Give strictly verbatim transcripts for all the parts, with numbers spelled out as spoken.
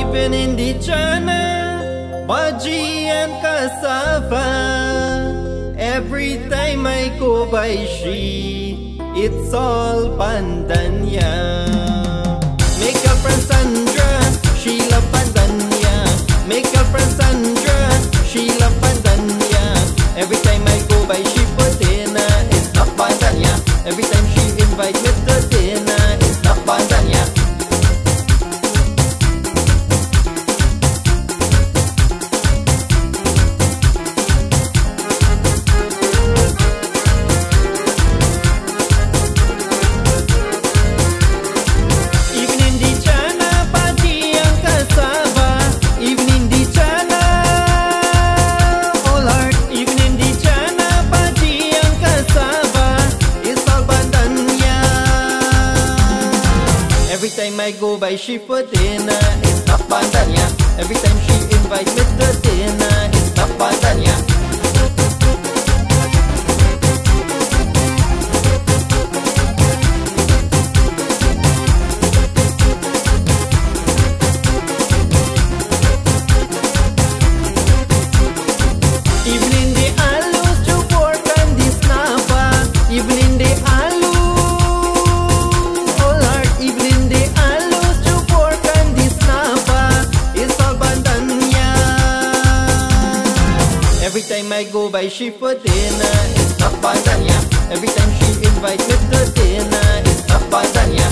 Even Indiana, Baji and cassava. Every time I go by she, it's all bandanya. Make a friend Sandra, she love bandanya. Make a friend Sandra, she love bandanya. Every time I go by she for dinner, it's not bandanya. Every time she invite me to dinner, it's not bandanya. Every time I go by she for dinner, it's not bandanya. Every time she invite me to dinner, it's not bandanya. Even in the alus to pork and the snappa. Even in the alus, oh Lord, even in the alus to pork and the snappa, it's all bandanya. Every time I go by she for dinner, it's not bandanya. Every time she invite me to dinner, it's not bandanya.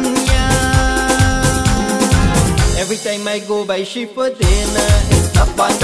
Every time I go by she for dinner, it's not bandanya.